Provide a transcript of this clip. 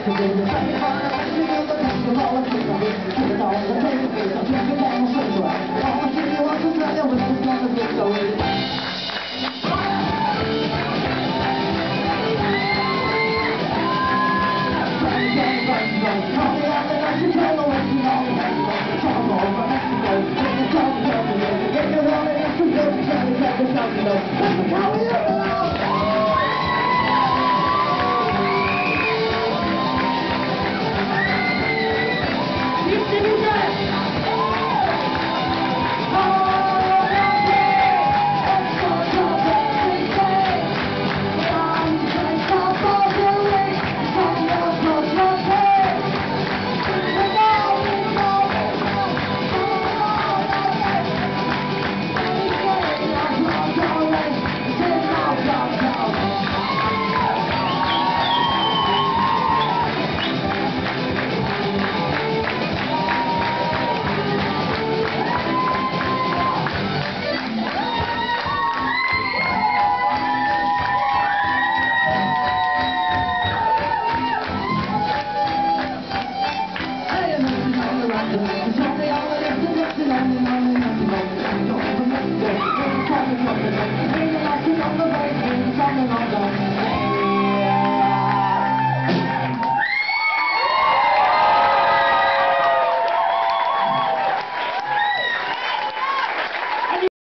可是你害怕还是有个感觉让我知道，看得到我的背上天空在我旋转，让我心里往出传，我只想着别走。How are you?